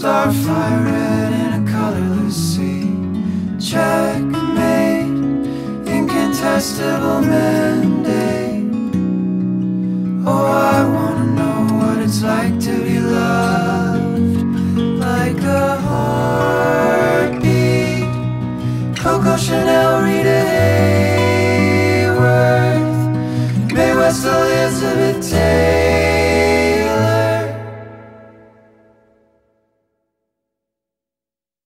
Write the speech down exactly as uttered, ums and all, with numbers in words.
starfire red in a colorless sea. Checkmate, incontestable mandate. Oh, I wanna know what it's like to be loved like a heartbeat. Coco Chanel, Rita Hayworth, Mae West, Elizabeth Taylor.